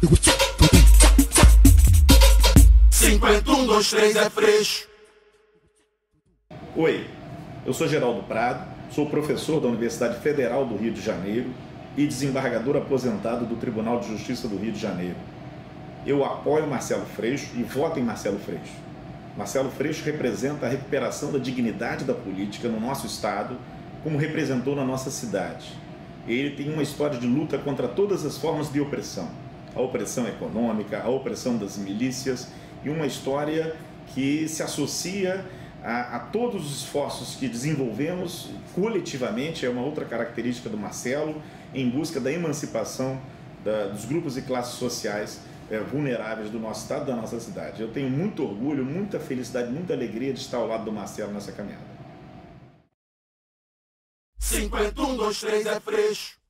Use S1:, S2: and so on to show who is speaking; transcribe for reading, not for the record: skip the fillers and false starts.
S1: 51, 2, 3 é freixo.
S2: Oi, eu sou Geraldo Prado, sou professor da Universidade Federal do Rio de Janeiro e desembargador aposentado do Tribunal de Justiça do Rio de Janeiro. Eu apoio Marcelo Freixo e voto em Marcelo Freixo. Marcelo Freixo representa a recuperação da dignidade da política no nosso estado, como representou na nossa cidade. Ele tem uma história de luta contra todas as formas de opressão. A opressão econômica, a opressão das milícias e uma história que se associa a todos os esforços que desenvolvemos coletivamente, é uma outra característica do Marcelo, em busca da emancipação dos grupos e classes sociais vulneráveis do nosso estado, da nossa cidade. Eu tenho muito orgulho, muita felicidade, muita alegria de estar ao lado do Marcelo nessa caminhada.
S1: 51, 2, 3 é freixo.